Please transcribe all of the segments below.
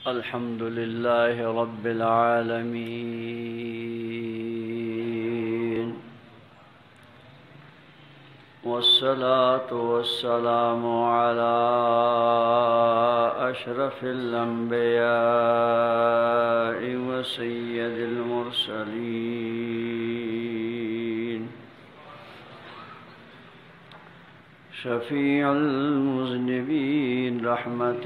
الحمد لله رب العالمين، والصلاة والسلام على أشرف الأنبياء وسيد المرسلين، شفيع المذنبين رحمة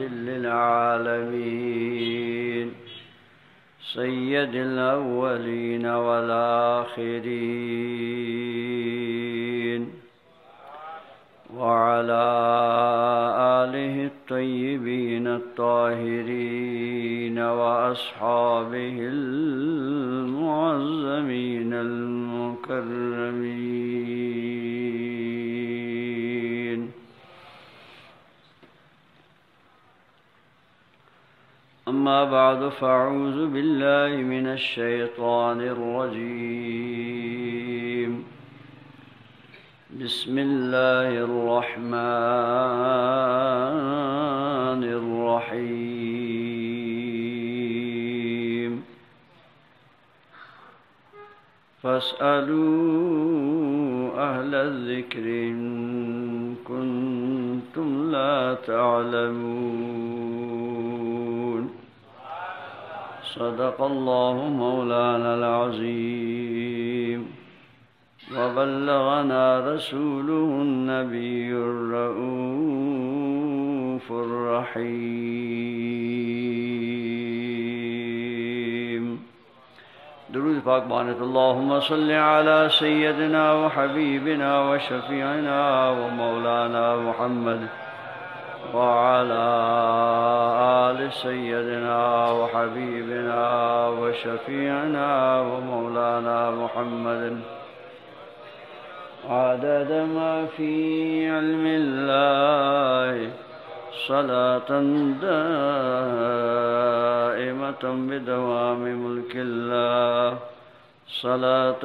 للعالمين، سيد الأولين والآخرين، وعلى آله الطيبين الطاهرين وأصحابه المعظمين المكرمين. أما بعد، فأعوذ بالله من الشيطان الرجيم. بسم الله الرحمن الرحيم. فاسألوا أهل الذكر إن كنتم لا تعلمون. صدق الله مولانا العظيم، وبلغنا رسوله النبي الرؤوف الرحيم. درود پاک بانت اللهم صل على سيدنا وحبيبنا وشفيعنا ومولانا محمد وعلى آل سيدنا وحبيبنا وشفيعنا ومولانا محمد عدد ما في علم الله، صلاة دائمة بدوام ملك الله، صلاة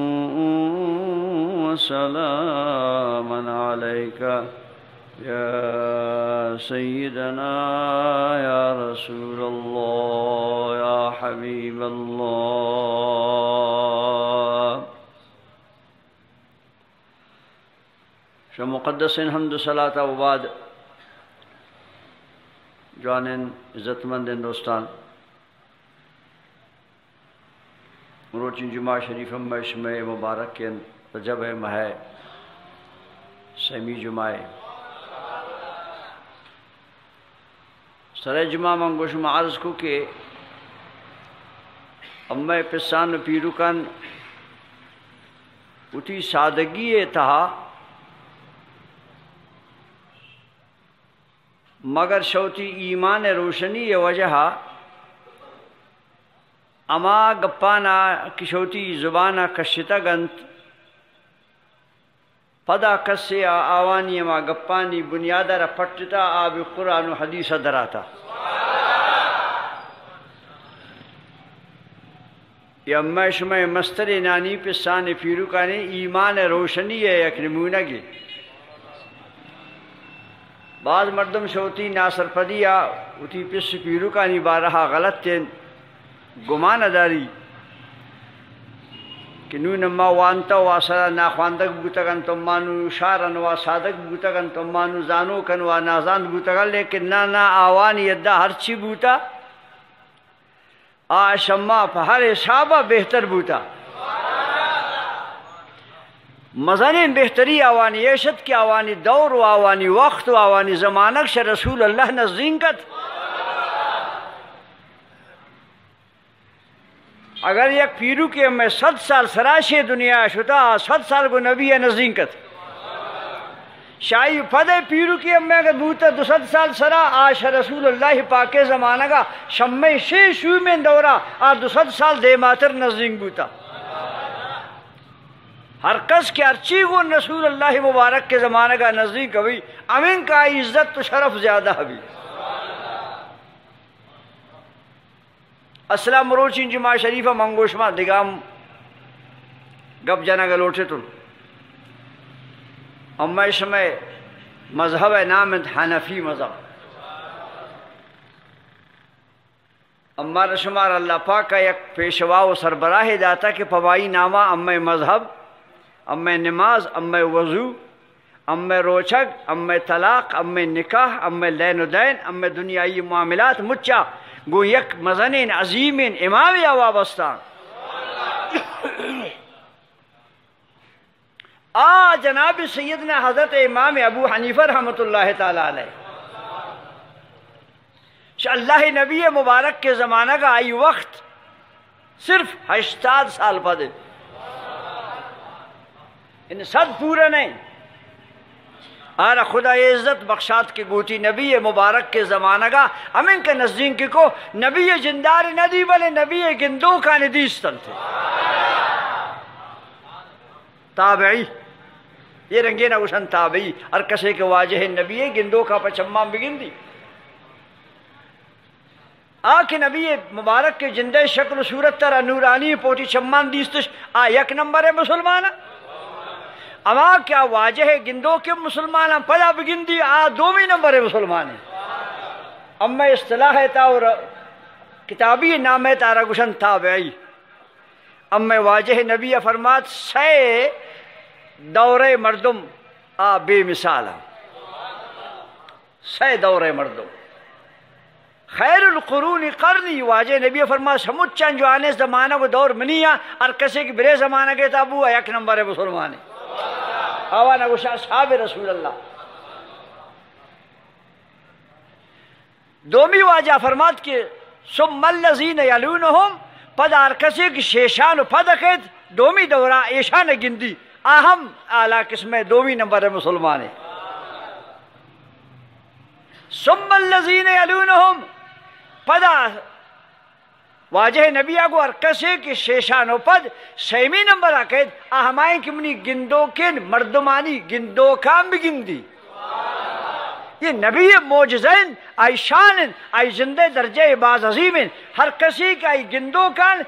وسلاما عليك يا سيدنا يا رسول الله يا حبيب الله. مقدس حمد و صلاة و بعد. جوانین، عزت مندین دوستان، مروچین جمعہ شریف مشمع مبارک کے رجب ماہ سیمی جمعہ سر جمعہ منگوش معرض کو کہ امہ پسان پیروکن اتی سادگی تہا مگر شوتی ایمان روشنی وجہ اما گپانا کشوتی زبانا کشتا گنت پدا کسی آوانی اما گپانی بنیادہ را پٹتا آب قرآن و حدیث دراتا. یہ اما شمع مستر نانی پسان پیروکانی ایمان روشنی یک نمونگی. بعض مردم شوتی ناصر پدیا اتی پس پیروکانی بارہا غلط تین گمان داری کہ نون ما وانتا واسرا ناخواندک بوتگن تم مانو شارن و صادق بوتگن تم مانو زانو کن و نازان بوتگن، لیکن نا آوانی یدہ ہر چی بوتا آشما پہر حسابہ بہتر بوتا. مزانین بہتری آوانی عیشت کی آوانی دور و آوانی وقت و آوانی زمانک سے رسول اللہ نزدینکت. اگر یک پیرو کے میں 100 سال سراشی دنیا شتا 100 سال کو نبی نزدینکت. شاہی پدے پیرو کی میں اگر بوتا 200 سال سرا آش رسول اللہ پاک زمانہ کا شمع شی شو میں دورا آر 200 سال دے ماتر نزدینک بوتا. ہر کس کے ارچی کو رسول اللہ مبارک کے زمانہ کا نزدیک ہوئی امین کا عزت تو شرف زیادہ ہوئی. السلام مروچین جمعہ شریفہ منگوشما دگام گپ جانا گلوٹے تن اما شمع مذہب نام حنفی مذہب اما رشمار اللہ پاک کا یک پیشوا و سربراہ داتا کہ پوائی نامہ اما مذہب، اما نماز، اما وضو، اما روچک، اما طلاق، اما نکاح، اما لین و دین، اما دنیای معاملات مچا گو یک مزنین عظیمین امام یا وابستان جناب سیدنا حضرت امام ابو حنیفہ رحمۃ اللہ تعالی علیہ اللہ نبی مبارک کے زمانہ کا آئی وقت صرف 80 سال پدے ان صد پورا نہیں آرہ خدا عزت بخشات کی گوتی نبی مبارک کے زمانہ کا ہمیں کے نزدین کی کو نبی جندار ندی بلے نبی گندوں کا ندیستن تھے تابعی یہ رنگے نہ وشن تابعی ہر کسے کے واجہ نبی گندوں کا پچمہ بگن دی آکے نبی مبارک کے جندے شکل صورت ترہ نورانی پوٹی چمان دیستش یک نمبر ہے مسلمانہ اما کیا واجہ گندوں کے مسلمانہ پدا بگن دی دومی نمبر ہے مسلمانے اما اصطلاح تا اور کتابی نام ہے تارا گشن تابعی اما واجہ نبی فرمات سے دور مردم بے مثالا سے دور مردم خیر القرون قرنی واجہ نبی فرما سمجھ چند جو آنے زمانہ کو دور منی اور کسے کی برے زمانہ کے تابو یک نمبر ہے مسلمانے آوانا گوشا صحاب رسول اللہ دومی واجہ فرمات کہ ثم الذین یلونہم پد آر کسے کی شیشان و پد اکید دومی دورہ ایشان گندی اہم اعلیٰ قسمیں دومی نمبر ہے مسلمانے ثم الذین یلونہم پدا واجہ نبی آگو ارکسے کی شیشانو پد سیمی نمبر آکید اہمائیں کمنی گندو کن مردمانی گندو کام بگندی یہ نبی موجزین آئی شانن آئی زندے درجہ باز عظیمن ہر کسی کا آئی گندو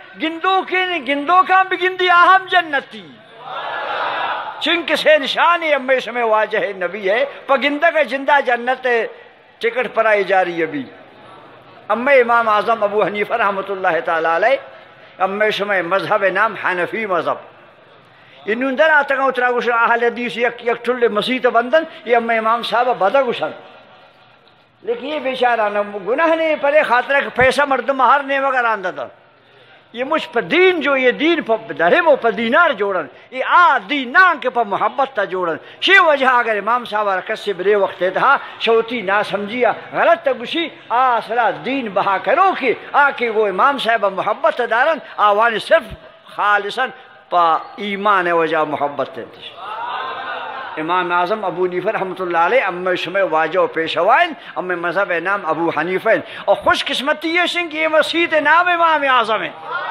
کام بگندی اہم جنتی چنک سے نشانی امی سمیں واجہ نبی ہے پا گندہ کا جندہ جنت ٹکٹ پر آئی جاری ابھی امی امام اعظم ابو حنیفہ رحمۃ اللہ تعالی علیہ امی شمع مذہب نام حنفی مذہب انہوں در آتا گا اترا گوشن اہل حدیث یک ٹھلے مسیح بندن یہ امی امام صاحب بدا گوشن لیکن یہ بیچارہ گناہ نہیں پرے خاطرہ کہ پیسہ مردم ہر نے مگر آندہ تھا یہ مجھ پر دین جو یہ دین پر درہم و پر دینار جوڑن یہ دینان کے پر محبت تا جوڑن شی وجہ اگر امام صاحب رکت سے برے وقت تھا شوتی نہ سمجھیا غلط تگوشی صلاح دین بہا کرو کہ آکے وہ امام صاحب محبت دارن آوانی صرف خالصاً پا ایمان وجہ محبت تھی امام اعظم ابو حنیفہ رحمۃ اللہ علیہ امی شمع واجہ و پیشوائن امی مذہب نام ابو حنیفہ اور خوش قسمتی یہ سن کہ یہ مسیح نام امام اعظم ہے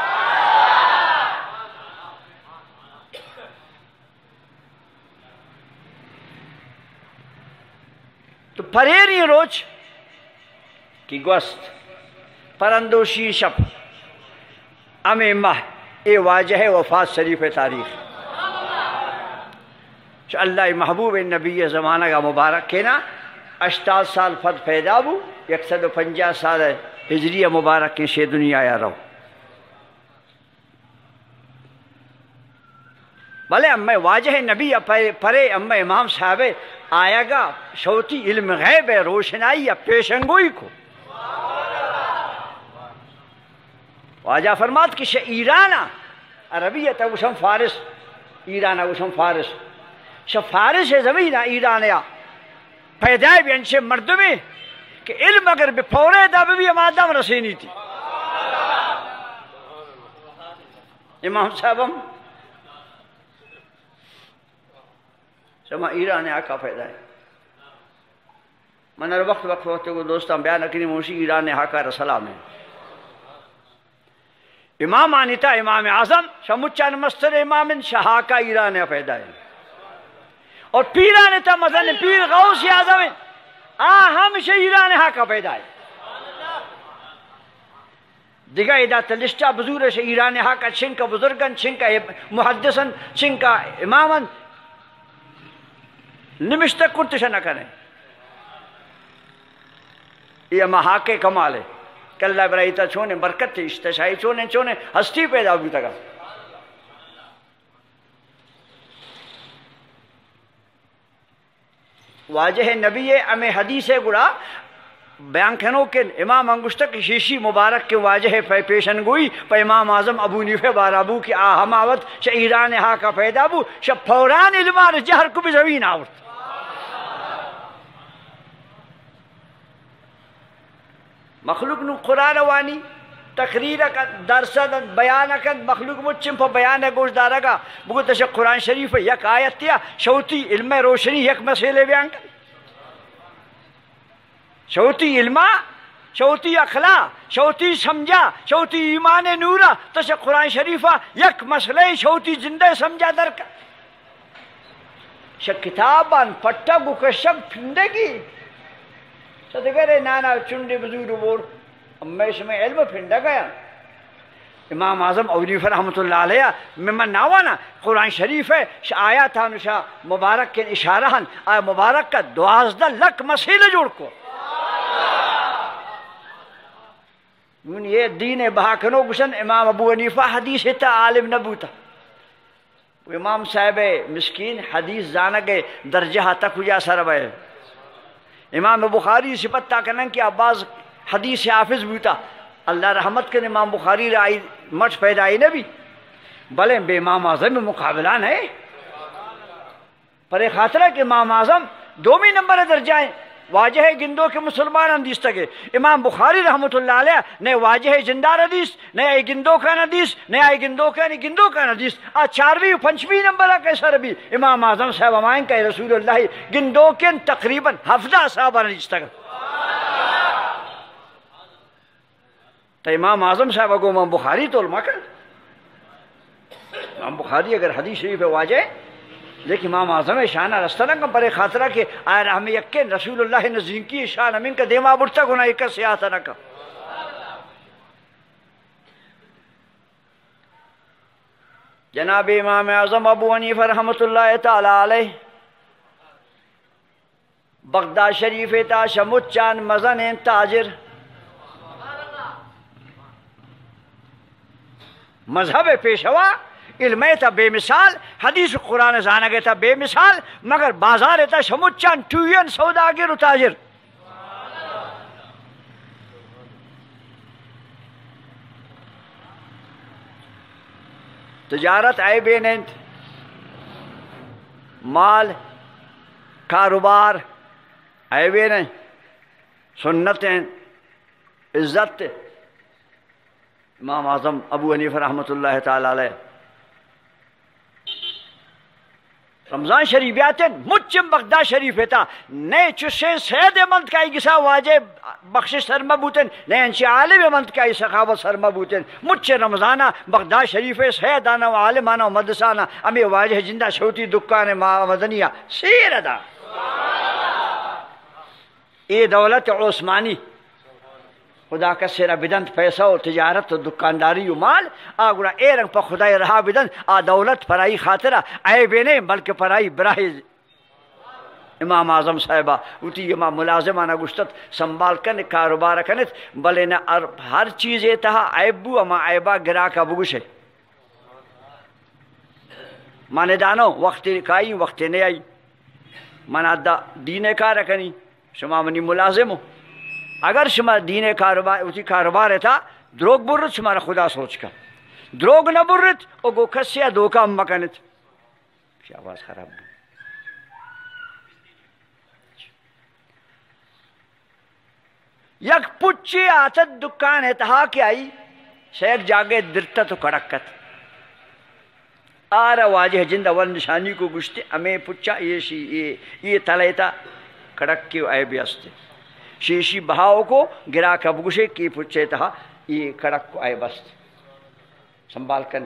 تو پریری روچ کی گوست پرندوشی شب امی ماہ اے واجہ وفات شریف تاریخ اللہ محبوب نبی زمانہ کا مبارک کہنا 80 سال فد پیدا بو 150 سال ہجری مبارک کے شے دنیا آیا رہو بلے امی واجہ نبی پرے امی امام صاحب آیا گا شوتی علم غیب ہے روشنائی یا پیشنگوئی کو واجہ فرمات کہ ایرانا عربیت وشم فارس ایرانا وشم فارس فارس زمین ایرانیا پیدای بھی انشے مردمی کہ علم اگر بپورے دا بھی امادم رسینی تھی امام صاحبم شما ایرانیا کا پیدای من وقت وقت کو دوستان بیان اکنی موشی ایرانیا کا رسلام ہے امام آنیتا امام اعظم شمچان مستر امام شہاکا ایرانیا پیدای اور پیران تا مدن پیر غوث اعظم ہمیشہ ایران کا پیدا ہے دیگا ادا تلشتہ بزرگ ہے ایران کا چھنکا بزرگن چھنکا محدثن چھنکا امامن نمشتہ کرتش نہ کریں یہ اما حاک کمال ہے کہ اللہ برائیتا چھونے برکت تھی اشتشائی چھونے ہستی پیدا ہوگی تگا واجہ نبی ہمیں حدیث گڑا بیان کھنو کہ امام انگشتک شیشی مبارک کے واجہ پیشن گوئی پہ امام اعظم ابو نیفے بارابو کی آہماوت شا ایران ہا کا پیدا بو شا فوران علمار جہر کو بھی زمین آورت مخلوق نو قرآن وانی تقریر کن درسد بیان کن مخلوق مچم پا بیان گوش دارگا بگو تشا قرآن شریف یک آیت تیا شوتی علم روشنی یک مسئلے بیان کن شوتی علمہ شوتی اخلاق شوتی سمجھا شوتی ایمان نورا تشا قرآن شریفہ یک مسئلے شوتی زندہ سمجھا درکا شا کتابان پٹا گکشب پھندگی صدقے نانا چنڈے بزور بور میں اس میں علم پھنڈا گیا امام اعظم ابو حنیفہ رحمۃ اللہ علیہ ممن ناوانا قرآن شریف ہے آیات ہنشا مبارک کے اشارہ ہن آیا مبارک کا 12 لک مسئلہ جوڑ کو یہ دین بہاکنو گشن امام ابو حنیفہ حدیث تا عالم نبوتا امام صاحب مسکین حدیث زانا گئے درجہ تک ہو جا سر بے امام بخاری صفت تاکنن کہ عباس حدیث حافظ بوتا اللہ رحمت کے امام بخاری رائی مٹ پیدائی نبی بلے بے امام اعظم میں مقابلان ہے پر خاطرہ کہ امام اعظم دومی نمبر درجائیں واجہ گندو کے مسلمان حدیث تکے امام بخاری رحمت اللہ علیہ نے واجہ جندار حدیث نے آئی گندو کا حدیث نے آئی گندو کا حدیث آ 4ویں 5ویں نمبر کے سر بھی امام اعظم صاحب امائن کا رسول اللہ گندو کے تقریباً 17 صحابہ حدیث تک تو امام اعظم صاحب کو امام بخاری تو علماء کر امام بخاری اگر حدیث شریف واجہ لیکن امام اعظم شانہ رستہ کم پر خاطرہ کہ آئے ہمیں یقین رسول اللہ نزین کی شان امین کا دیما بڑھتا گنا ایک سیاحت نہ کا جناب امام اعظم ابو حنیفہ رحمۃ اللہ تعالی علیہ بغداد شریف تا شمچان مزن تاجر مذہب پیشوا علم تا بے مثال حدیث قرآن زانا گئے تا بے مثال مگر بازار تا شمچان ٹوین سوداگر و تاجر تجارت عیبے نیند مال کاروبار عیبے نہیں سنتیں عزت امام اعظم ابو حنیفہ رحمۃ اللہ تعالی علیہ رمضان شریف آتے مچم بغداد شریف تا نئے چسے سید مند کائی گسا واجہ بخشش سرما بوتن نئے انچی عالم مند کائی سخاوت سرما بوتن مچ رمضانہ بغداد شریف سیدانہ و عالمانہ و مدسانہ امی واجہ جندہ شوتی دکان مدنیہ سیر دا اے دولت عثمانی خدا کا سیرہ بدند پیسہ و تجارت و دکانداری و مال آگوڑا اے رنگ پا خدای رہا بدند آ دولت پرائی خاطرہ عیبے نہیں بلکہ پرائی براہ امام اعظم صاحبہ اتی امام ملازمانہ گشتت سنبھال کن کاروبار کنت بلے نا ہر چیز تہا عیبو اما عیبہ گرا کا بگوش ہے مانے دانو وقت کائی وقت نہیں آئی مانا دا دین کا رکنی شما منی ملازم ہو اگر شما دین کاروبار اسی کاروبار تھا دروگ برت شمارا خدا سوچ کر دروگ نہ برت او گو کسیا دوکا مکنت آواز خراب دی یک پچی آتت دکان ہے تہا کہ آئی شیخ جاگے درتا تو کڑکت آرہ واجہ جند اول نشانی کو گشتے ہمیں پچا یہ تلیتا کڑک کے آئے بیاستے شیشی بہاؤ کو گرا کا بگشے کی پچھے تہا یہ کڑک کو آئے بست سنبھال کن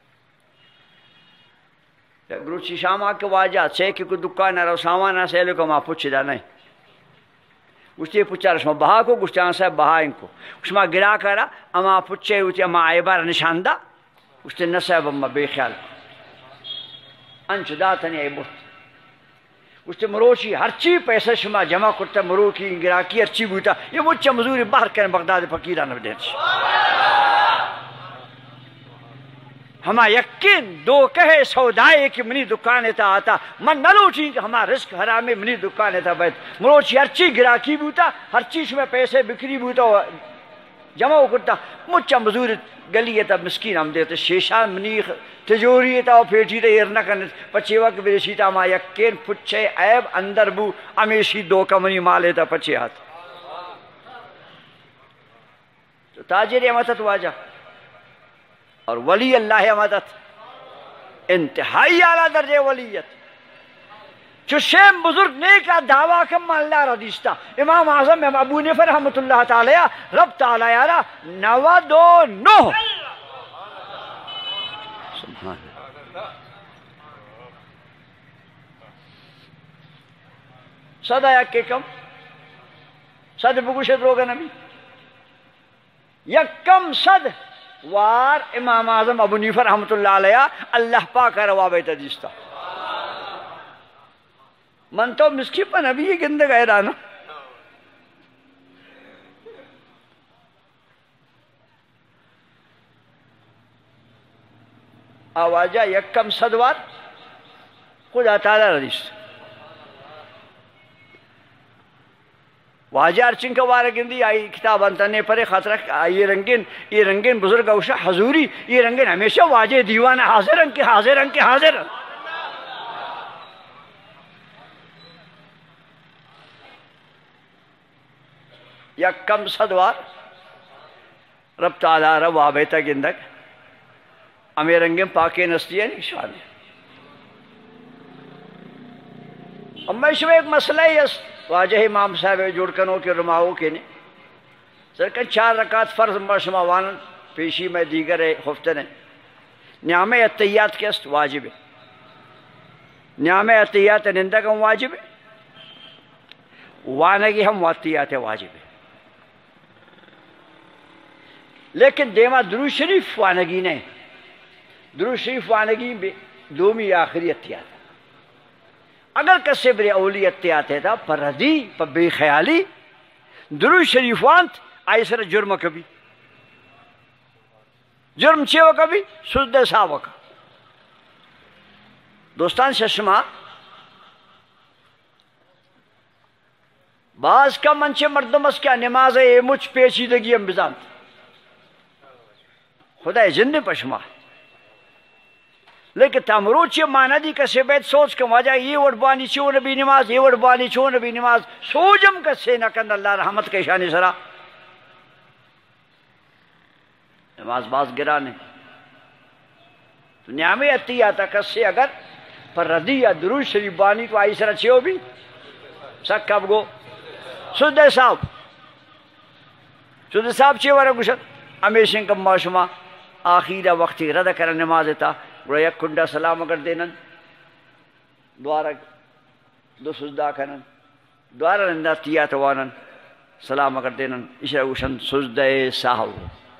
گروچی شام آکے واجہ سیکھی کو دکان رو سامانا سیلے کو ماں پچھ دا نہیں گشتے پچھا رسمہ بہا کو گشتے آن صاحب بہا ان کو گشما گرا کرا اما پچھے ہوتی اما آئے بار نشاندہ گشتے نصیب اما بے خیال انچ داتنی آئے بست اس سے مروچی ہرچی پیسے شما جمع کرتا مروکی گراکی ہرچی بوتا یہ مجھے مزوری باہر کرنے بغداد فقیران بدیچ ہما یقین دو کہے سودائے کہ منی دکان تا آتا من نلوچی کہ ہما رزق حرامی منی دکان تا بیت مروچی ہرچی گراکی بوتا ہرچی شما پیسے بکری بوتا جمع کرتا مجھے مزوری گلی تا مسکین ہم دیتا شیشان منی تجوری تا پیٹی تا ایرنا کرنے پچھے وقت بیشی تا ما یقین پچھے عیب اندر بو امیشی دو کمنی مالے تا پچھے ہاتھ تو تاجر امتت واجہ اور ولی اللہ امتت انتہائی اعلیٰ درجے ولیت جو شیم بزرگ نیکا دعویٰ کم اللہ ردیشتا امام اعظم ابو حنیفہ رحمت اللہ تعالی رب تعالی یارا 99 سبحان صد آیا کے کم صد بگوشت روگا نبی یک کم صد وار امام اعظم ابو حنیفہ رحمت اللہ علیہ اللہ پاک روا بیتا دیستا من تو مسکی پا نبی یہ گندہ گئے رانا آواجہ یک کم صدوار خدا تعالی رضیس واجہ ارچن کا وارہ گندی آئی کتاب انتنے پرے خاطرہ یہ رنگین بزرگ اوشا حضوری یہ رنگین ہمیشہ واجہ دیوان حاضر ان کے حاضر یک کم صدوار رب تعالی رب آبیتا گندک امیر رنگین پاکی نسلی ہے نشان ہے اما اس میں ایک مسئلہ ہے واجہ امام صاحب جوڑ کنوں کے رماؤں کے نے سرکن 4 رکعت فرض مرشماوان پیشی میں دیگر خفتن ہے نعم اتیات کے است واجب ہے نعم اتیات نندگم واجب ہے وانگی ہم واتیات واجب ہے لیکن دیما درود شریف وانگی نہیں درود شریف وانگی دومی آخری اتیات اگر کسی بری اولی اتیات ہے پر رضی پر بے خیالی درود شریف وانت آئی سر جرم کبھی جرم چیو کبھی سجدہ ساو کا دوستان ششما بعض کا منچے مردم اس کیا نماز ہے مجھ پیچیدگی ہم بزانت خدا زندہ پشما لیکن تامروچی ماندی کسی بیت سوچ کم واجہ یہ وڑبانی چھو نبی نماز یہ وڑبانی چھو نبی نماز سوجم کسی نکند اللہ رحمت کے شانی سرا نماز باز گرانے تو نعمی اتی آتا کسی اگر پر ردی یا درود شریف بانی تو آئی سرا چھو بھی سک کب گو سجدہ صاحب چھو ورہ گوشت امیشن کم معشمہ آخیرہ وقتی رد کرن نماز تا گوڑا یک کنڈا سلام اگر دینن دوارا دو سجدہ کنن دوارا نندہ تیاتوانن سلام اگر دینن اشرا گوشن سجدہ ساہو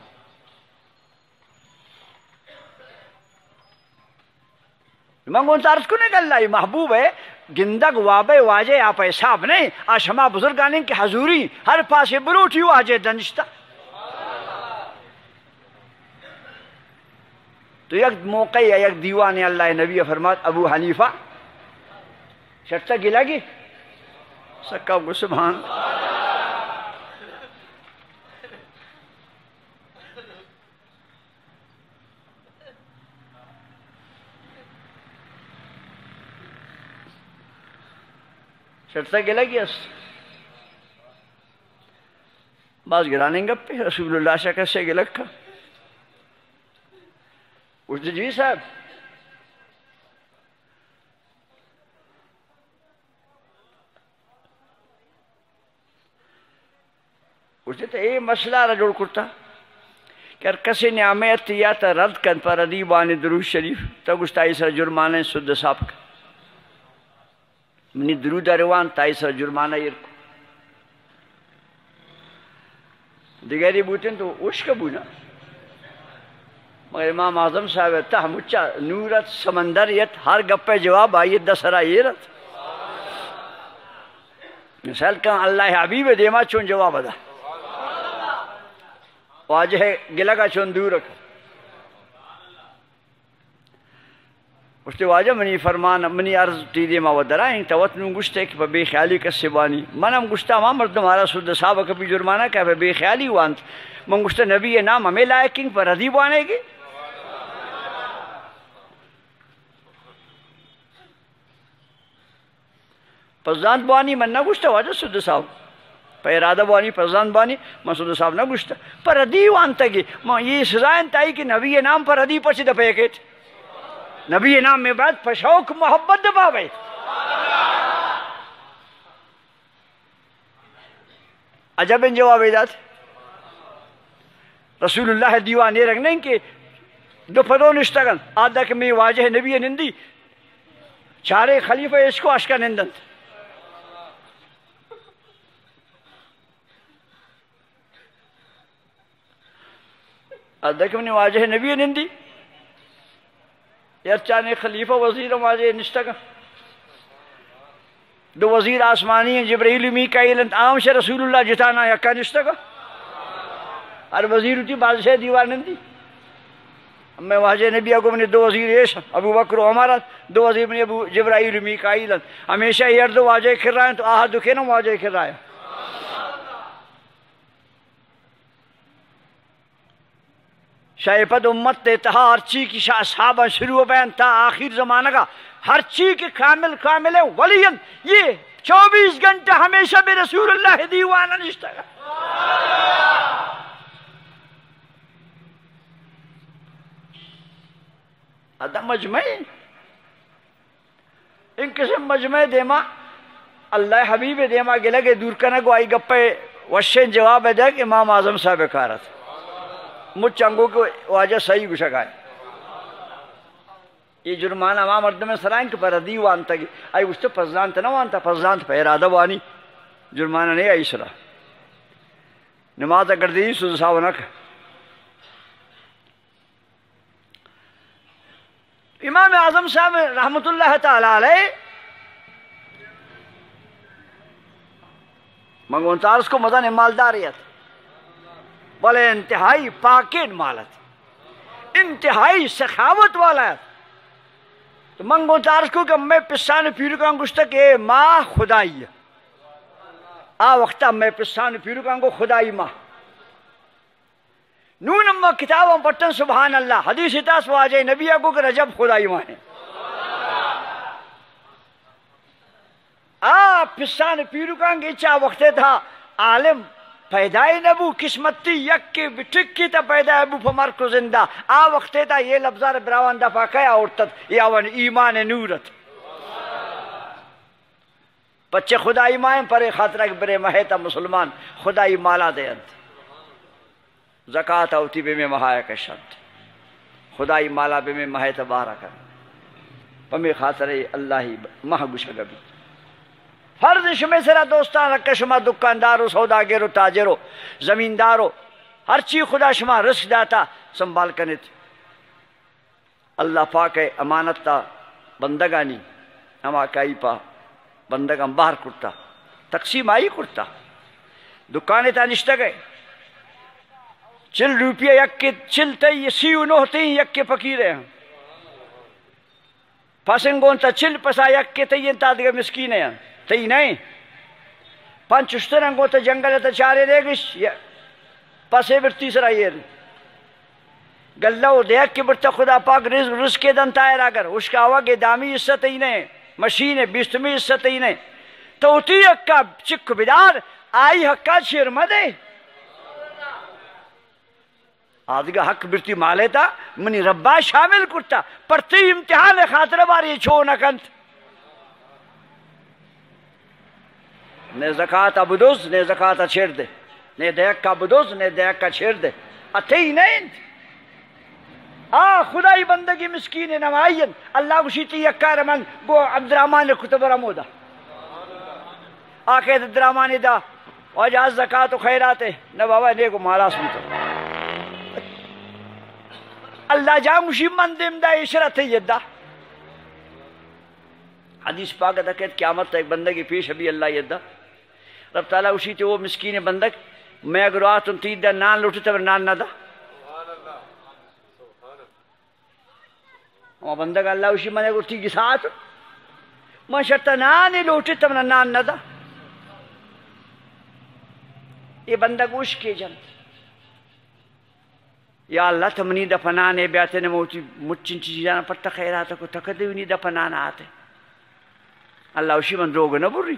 منگون تارس کنے کہ اللہ محبوب ہے گندگ وابے واجے آپ حساب نہیں آشما بزرگانیں کی حضوری ہر پاسے بروٹی واجے دنشتا تو یک موقع ہے یک دیوان اللہ نبی فرمات ابو حنیفہ شرطہ گلا گی سکا کو سبحان شرطہ گلا گی اس بعض گرانے گپے رسول اللہ شاہ کیسے گلک کا اس نے جی صاحب اس نے تو یہ مسئلہ رجوڑ کرتا کہ کسی نعمیت یا تا رد کن پر ردیبان درود شریف تا گشتائی سر جرمانہ سد صاحب کا منی درود روان تائی سر جرمانہ یرکو دیگری بوتن تو اوش کا بونا مگر امام اعظم صاحب تہ مچا نورت سمندر یت ہر گپے جواب آئیت دسرا یہ رت مثال کہاں اللہ حبیب دیما چون جواب دا واجہ گلہ کا چون دور رکھ اس واجہ منی فرمان منی عرض تی دیما ودرائیں توت نو گشتے کہ بے خیالی کا سبانی منم گشتا ما مردم ہمارا سود صحابہ کبھی جرمانہ کہ بے خیالی وانت من گشتا نبی نام ہمیں لائکنگ پر ردیب آنے گی پزدان بانی من نہ گشتا واجہ سود صاحب پہ ارادہ بانی پزدان بانی من سود صاحب نہ گشتا پر ردیب آنتا گی من یہ سزائن تائی کہ نبی نام پر ردیب پچی دا پیکیت نبی نام میں بعد پشوک محبت دبا بیت عجب ان جواب ایداد رسول اللہ دیوانے رکھنے کہ دو پدو نشتگن آدھا کہ میں واجہ نبی نندی چارے خلیفہ اس کو اشکا نندن آدھا کہ میں واجہ نبی نندی یار چانے خلیفہ وزیر واجہ نشتگن دو وزیر آسمانی ہیں جبرائیل میکائیل عام سے رسول اللہ جتانا یکا نشتگا ہر وزیر ہوتی بادشاہ دیوار نندی میں واجہ نبی کو میں نے دو وزیر ایش ابو بکر و عمر دو وزیر میں ابو جبرائیل میکائیل ہمیشہ یہ دو واجہ کر رہا ہیں تو آہد دکھے نا واجہ کر رہا ہے شایپد امت تہا ہر چیز کی صحابہ شروع بین تا آخر زمانہ کا ہر چیز کے کامل ہے ولین یہ 24 گھنٹے ہمیشہ بے رسول اللہ دیوانہ نشتا گا ادھا مجمع ان قسم مجمع دیما اللہ حبیب دیما گلہ کے دور کنگو آئی گپے وشین جواب دے کہ امام اعظم صاحب کارت مجھ چنگو کو واجہ صحیح گشک آئے یہ جرمانہ امام مردم سرائن کے پر دیو آنتا گی آئی اس تو پزدانت نہ وانتا پزدانت پہ ارادہ وانی جرمانہ نہیں آئی سرا نماز اگر دی سوز ساونک امام اعظم صاحب رحمت اللہ تعالی علیہ منگونتارس کو مدن مالداریت بلے انتہائی پاکین مالت انتہائی سخاوت والا ہے تو منگو تارس کو کہ میں پسان پیرو کا انگوشتا کہ ماں خدائی آ وقتا میں پسان پیرو کا انگو خدائی ماں نون اما کتاباں پٹن سبحان اللہ حدیث اتاس واجہ نبی کو کہ رجب خدائی ماں ہے آ پسان پیرو کا انگی چاہ وقتے تھا عالم پیدای نبو قسمتی یک کی بٹکی تا پیدا ابو پمر کو زندہ آ وقتے تا یہ لفظار براوان دفعہ کیا اورتت یا ون ایمان نورت بچے خدای مائیں پرے خاطرہ برے مہیتا مسلمان خدای مالا دے انت زکاة ہوتی بے میں مہایا کا شد خدای مالا بے میں مہیتا بارا کر پمی خاطرہ اللہ ہی مہ گشگا بھی فرض شمی سرا دوستان رکھا شما دکاندارو سوداگرو تاجرو زمیندارو ہر چیز خدا شما رزق داتا سنبھال کنت اللہ پاک امانت تا بندگانی اما کائی پا بندگان باہر کرتا تقسیم آئی کرتا دکانے تا نشتا گئے 40 روپیہ یک کے چلتے یہ سیو نوہتے ہیں یک کے فقیرے ہیں پاسنگون تا چل پسا یک کے تیین تا دگا مسکینے ہیں تی نہیں پانچ اشترنگو تا جنگل تا چارے دے گش پاسے بر تیسرا یہ گلو دیکھ کے برتا خدا پاک رزق کے دن تائر آگر اس کا آوہ کے دامی حصہ تی نہیں مشین بیستمی حصہ تی نہیں تو تی حقا چک بیدار آئی حقا شیر مدے آدھگا حق برتی مالے تا منی ربا شامل کرتا پر تی امتحان خاطر باری چھو نکنت نے زکاة بدوز نے زکاة چھیڑ دے نے دیکھ کا بدوز نے دیکھ کا چھیڑ دے اتھی نہیں خدای بندگی مسکین نمائین اللہ کو شیطی یکار من گو عبدالرحمن کتب رمودا آکے عبدالرحمن دا وجاز زکاة و خیرات نہ بابا نے کو مالا سنتا اللہ جا مشی من دیم دا اشرت یدہ حدیث پاک دا کہ قیامت ایک بندگی پیش ابھی اللہ یدہ رب تعالیٰ اسی تے وہ مسکین بندک میں اگر آتم تید دا نان لوٹی تب نان نہ دا وہ بندک اللہ اسی میں اگر تیگی ساتھ میں شرطا نانی لوٹی تب نان نہ دا یہ بندک اوش کے جنت یا اللہ تمنی دا پنانے بیاتے نے موتی مچن چیزانا پتا خیراتا کو تکدونی دا پنانا آتے اللہ اسی من روگ نہ بری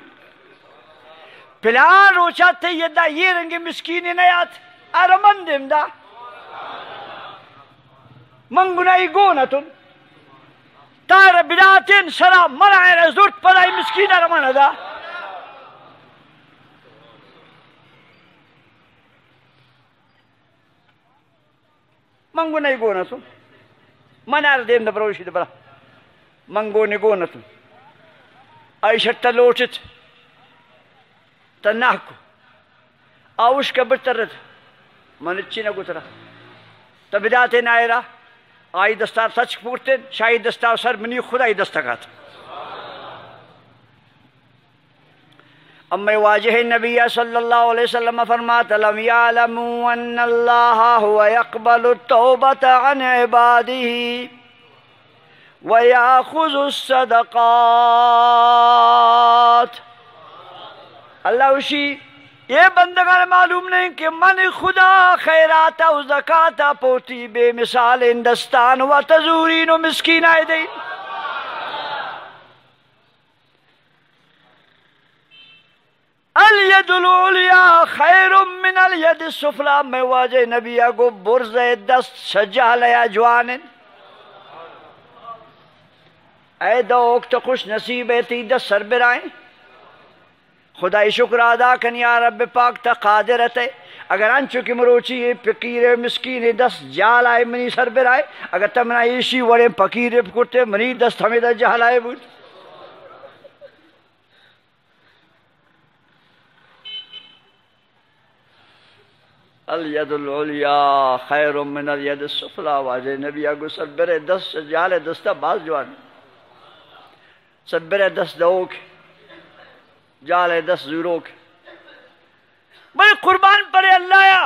پلان روچا تے یہ دا یہ رنگ مسکینی نیات ارمان دیم دا منگنائی گونا تم تار بداتین سرا منع رزورت پڑائی مسکین ارمان دا منگو نہیں گونا تم منار دیم دا بروشی دا برا منگو نہیں گونا تم آئیشت تا لوٹت تا ناکو آوش کا برترد من اچھی نگو ترا تا بداتین آئی را آئی دستار سچ پورتین شاہی دستار سر منی خدای دستگات اما واجہ نبی صلی اللہ علیہ وسلم فرماتا لم یعلموا ان اللہ هو يقبل التوبة عن عباده ويأخذ الصدقات اللہ اسی یہ بندگان معلوم نہیں کہ من خدا خیراتا و زکاتا پوتی بے مثال اندستان و تزورین و مسکین آئے دین الید العلیا خیر من الید السفلا میں واجہ نبی کو برز دست سجا لیا جوانن اے دو اکت خوش نصیب تی دست سر برائیں خدای شکر ادا کن یا رب پاک تا قادرت ہے اگر انچو کی مروچی فقیر مسکین دست جال آئے منی سر برائے اگر تمنا ایشی وڑے فقیر پکرتے منی دست ہمیں دست جال آئے بود الید العلیا خیر من الید السفلا واجہ نبی اگو سبر دست جال دستا باز جوان سبر دست دوک جال دست زوروک بھئی قربان پر اللہ یا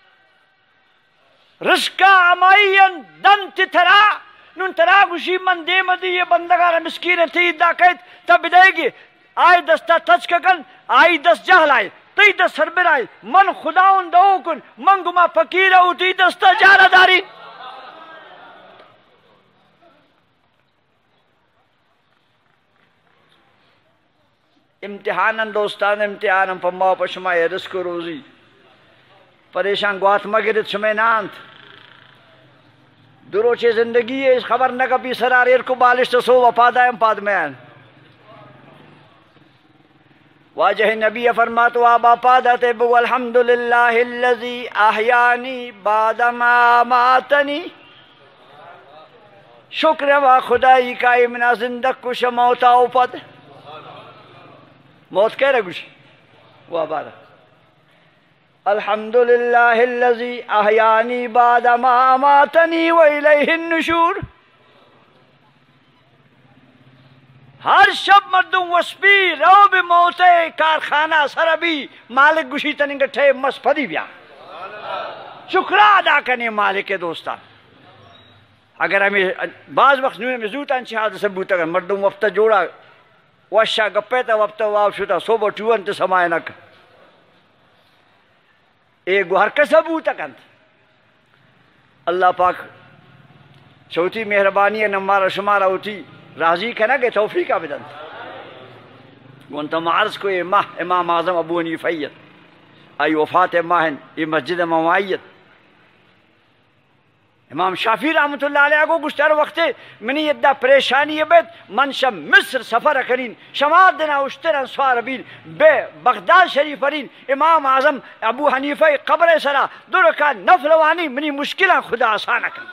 رزقا عمائین دن تترا نون ترا گوشی من دے مدی یہ بندگار مسکین تھی دا قید تب دے گی آئی دستا تچککن آئی دست جہل آئی تی دست سربر آئی من خداون دو کن من گما فقیر ہو تی دستا جارہ داری امتحانن دوستان امتحانن فما پشما رزق و روزی پریشان گوات مگرد شمیں نانت دروچے زندگی ہے اس خبر نہ کبھی سراریر کو بالش تو سو وفادائم پاد میں واجہ نبی فرمات وابا پادت بو الحمدللہ اللذی احیانی بعد ما ماتنی شکر و خدائی کا امنا زندگ کش موتا اوپد موت کہہ رہے گوشی وابا رہا الحمدللہ اللذی احیانی بعد ما ماتنی و الیہ النشور ہر شب مردم وسبی رو بھی موتے کارخانہ سربی مالک گوشی تنگا ٹھے مس پدی بیا شکرہ ادا کرنے مالک دوستان اگر ہمیں بعض وقت نونے میں زوتان چہاد ثبوت اگر مردم وفتہ جوڑا وشا گپیتا وفتہ واو شتا صوبہ ٹوان تے سمائے نک ایک گوھر کا ثبوت اکند اللہ پاک چوتھی مہربانی ہے نمارا شمارا ہوتی راضی کہنا کہ توفیق آبدن گونتا معرض کو یہ ماہ امام اعظم ابو حنیفیت آئی وفات ماہن یہ مسجد ممائیت امام شافعی رحمت اللہ علیہ کو گشتر وقت منی یدہ پریشانی بیت من شم مصر سفر کرین شماد دینا اشتر انسوار بین بے بغداد شریف رین امام اعظم ابو حنیفہ قبر سرا درکا نفلوانی منی مشکلہ خدا آسانا کرن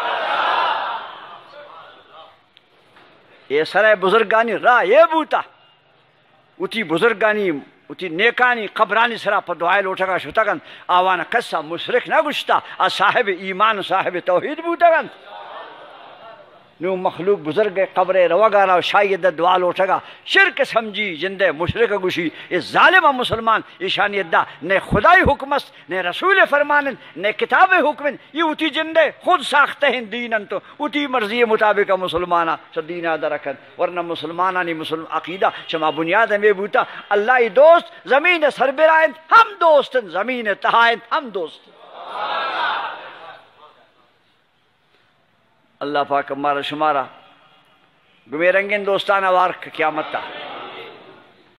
یہ سرائے بزرگانی راہ یہ بوتا اتی بزرگانی اتی نیکانی قبرانی سرا پر دعائے لوٹا گا شتا گن آوانا قصہ مشرک نہ گشتا صاحب ایمان صاحب توحید بوتا گن نو مخلوق بزرگ قبر روگانا و شاید دوال اٹھگا شرک سمجھی جندے مشرک گوشی اس ظالم مسلمان ایشانی دا نے خدای حکمست نے رسول فرمانن نے کتاب حکمن یہ اتی جندے خود ساختے ہیں دینن تو اتی مرضی مطابق مسلمانا سو دینہ درکن ورنہ مسلمانانی مسلم عقیدہ شما بنیاد میں بوتا اللہ دوست زمین سربرائن ہم دوستن زمین تہائن ہم دوست اللہ پاک ہمارا شمارا گمے رنگین دوستانہ وار قیامت تا